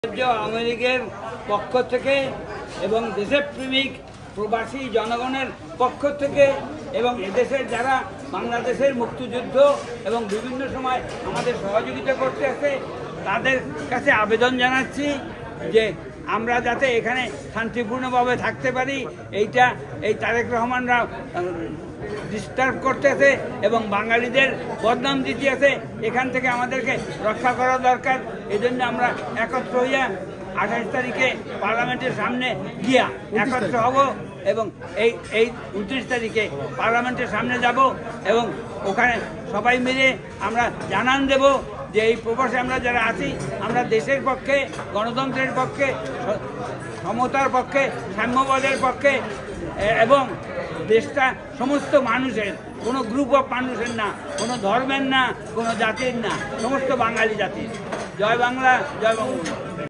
আওয়ামী লীগের পক্ষ থেকে এবং দেশপ্রেমিক প্রবাসী জনগণের পক্ষ থেকে এবং এদেশের যারা বাংলাদেশের মুক্তিযুদ্ধ এবং বিভিন্ন সময় আমাদের সহযোগিতা করতে আছে তাদের কাছে আবেদন জানাচ্ছি যে আমরা যাতে এখানে শান্তিপূর্ণভাবে থাকতে পারি। এই তারেক রহমানরা ডিস্টার্ব করতেছে এবং বাঙালিদের বদনাম দিতে আছে, এখান থেকে আমাদেরকে রক্ষা করা দরকার। এই জন্য আমরা একত্র হইয়া 28 তারিখে পার্লামেন্টের সামনে গিয়া একত্র হব এবং এই 29 তারিখে পার্লামেন্টের সামনে যাব এবং ওখানে সবাই মিলে আমরা জানান দেব যে এই প্রবাসে আমরা যারা আছি আমরা দেশের পক্ষে, গণতন্ত্রের পক্ষে, সমতার পক্ষে, সাম্যবাদের পক্ষে এবং দেশটা সমস্ত মানুষের, কোনো গ্রুপ অফ মানুষের না, কোনো ধর্মের না, কোনো জাতির না, সমস্ত বাঙালি জাতির। জয় বাংলা, জয় বঙ্গবন্ধু।